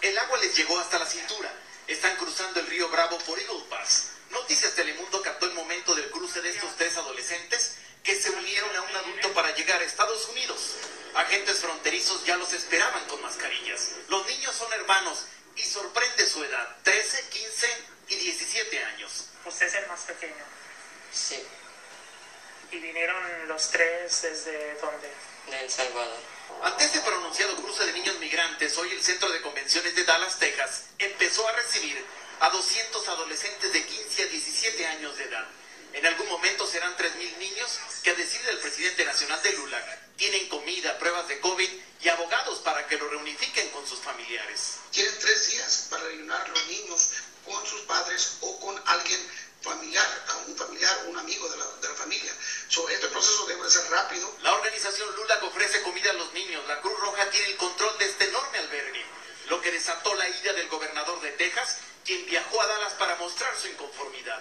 El agua les llegó hasta la cintura. Están cruzando el río Bravo por Eagle Pass. Noticias Telemundo captó el momento del cruce de estos tres adolescentes que se unieron a un adulto para llegar a Estados Unidos. Agentes fronterizos ya los esperaban con mascarillas. Los niños son hermanos y sorprende su edad, 13, 15 y 17 años. ¿Usted es el más pequeño? Sí, ¿Y vinieron los tres desde dónde? de El Salvador. Ante este pronunciado cruce de niños migrantes, hoy el Centro de Convenciones de Dallas, Texas, empezó a recibir a 200 adolescentes de 15 a 17 años de edad. En algún momento serán 3,000 niños que, a decir del presidente nacional de LULAC, tienen comida, pruebas de COVID y abogados para que lo reunifiquen con sus familiares. Tienen 3 días para reunir los niños con sus padres o con alguien familiar, un amigo de la familia. Este proceso debe ser rápido. La organización LULAC ofrece comida a los niños. La Cruz Roja tiene el control de este enorme albergue, lo que desató la ira del gobernador de Texas, quien viajó a Dallas para mostrar su inconformidad.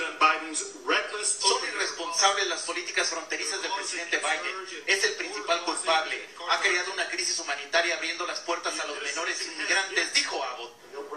Son irresponsables las políticas fronterizas del presidente Biden. Es el principal culpable. Ha creado una crisis humanitaria abriendo las puertas a los menores inmigrantes, dijo Abbott.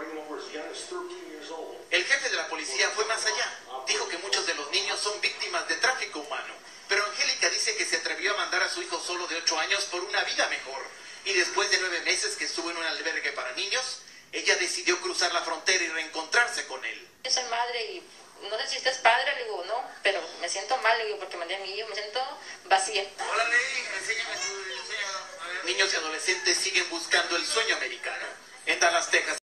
El jefe de la policía fue más allá. Dijo que muchos de los niños son víctimas de tráfico humano. Pero Angélica dice que se atrevió a mandar a su hijo solo de 8 años por una vida mejor. Y después de 9 meses que estuvo en un albergue para niños, ella decidió cruzar la frontera y reencontrarse con él. Yo soy madre y no sé si usted es padre, le digo, no, pero me siento mal, le digo, porque mandé a mi hijo, me siento vacía. Hola, Ley, enséñame tu... Niños y adolescentes siguen buscando el sueño americano. En Dallas, Texas.